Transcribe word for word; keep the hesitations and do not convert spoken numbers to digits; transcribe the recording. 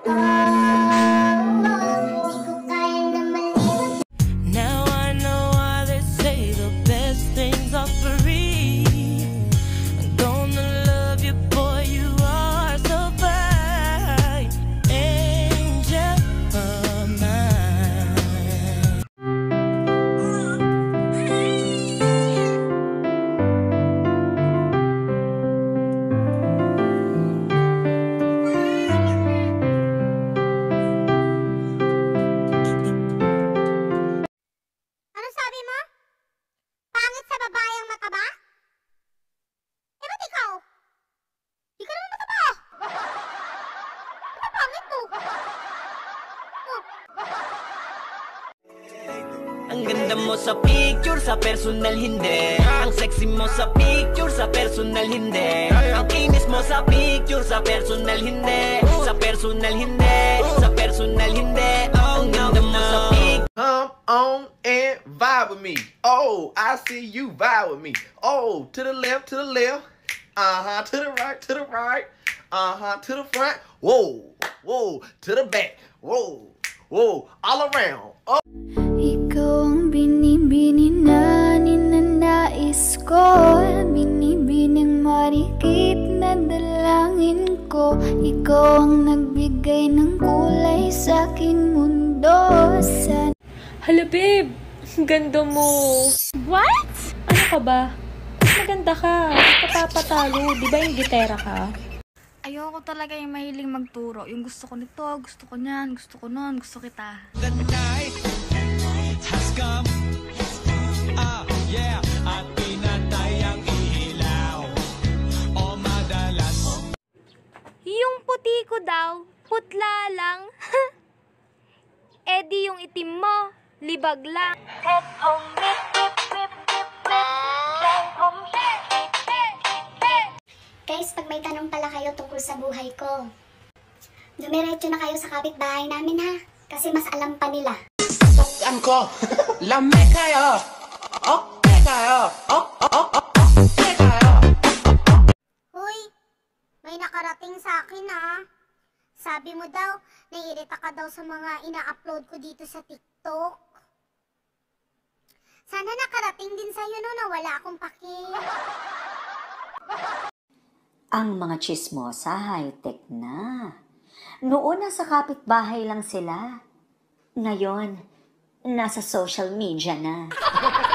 Now I know why they say the best things are free. I'm gonna love you, boy, you are so fine, angel of mine. Ano sabi mo? Pangit sa babayang mataba? Eh, ba't ikaw? Di ka naman mataba. Ano pangit mo? Oh. Ang ganda mo sa picture, sa personal hindi. Ang sexy mo sa picture, sa personal hindi. Ang kinis mo sa picture, sa personal hindi. Sa personal hindi, sa personal hindi. Ang ganda mo sa picture. Come on and vibe with me. Oh, I see you vibe with me. Oh, to the left, to the left. Uh-huh, to the right, to the right. Uh-huh, to the front. Whoa, whoa, to the back. Whoa, whoa, all around. Oh. Ikaw ang binibini na ninanais ko, binibining marikit na dalangin ko. Ikaw ang nagbigay ng kulay sa aking mundo. Sa Hala, babe! Ang ganda mo! What? Ano ka ba? Mas maganda ka. Ba't ka papatalo? Di ba yung gitera ka? Ayoko talaga yung mahiling magturo. Yung gusto ko nito, gusto ko niyan, gusto ko nun, gusto kita. The night has come. Ah, yeah. At pinatay ang ilaw. O madalas. Yung puti ko daw, putla lang. Eh di yung itim mo, libag lang. Guys, pag may tanong pala kayo tungkol sa buhay ko, dumiretso na kayo sa kapitbahay namin ha. Kasi mas alam pa nila. Tukan ko. Lame kayo. Okay kayo. Oh, oh, oh, oh. Okay kayo. Hoy, may nakarating sa akin ha. Sabi mo daw, naiirita ka daw sa mga ina-upload ko dito sa TikTok. Sana nakarating din sa'yo no na wala akong paki. Ang mga chismosa high-tech na. Noon nasa kapitbahay lang sila. Ngayon, nasa social media na.